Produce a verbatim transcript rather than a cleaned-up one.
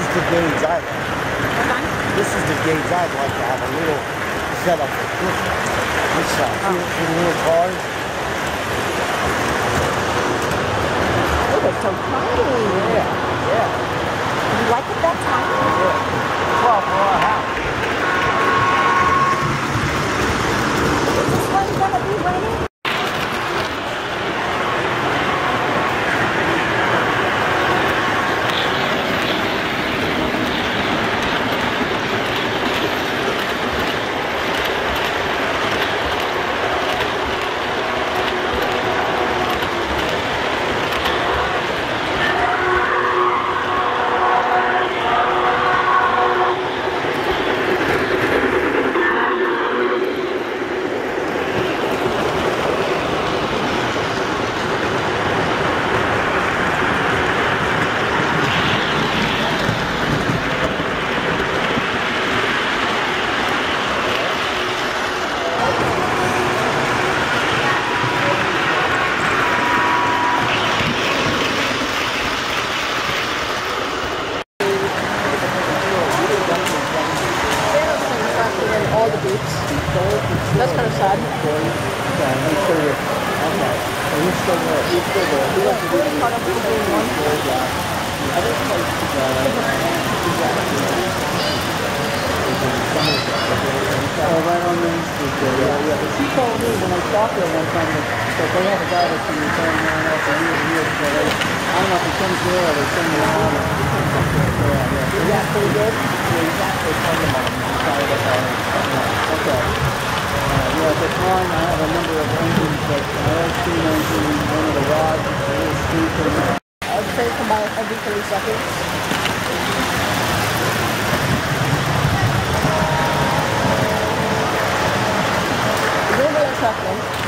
the gauge I like. Okay. This is the gauge I'd like to have a little setup for Christmas. This size. Oh. See, see the little cars? Oh, they're so tiny. Yeah, yeah. You like it that tiny? Yeah. Well, for our house. Is this one gonna be raining? All the boots. That's kind of sad. Okay, make sure you're, okay. So you're still there. You're still there. You have to do the Part of the green one. The other place is, uh, oh, right on Main Street there. Yeah, yeah. But she told me when I talked to her one time that, that they have a guy that's been repairing around there for years and years. So they, I don't know if he comes there or they send him around. Yeah, yeah. Is that pretty good? Yeah, he's actually a friend of mine. Okay. Uh, yeah, at the time I have a number of engines that I always see an engine, one of the rods, a little scoop in there. I'd say come by every thirty seconds. Is anybody else happening?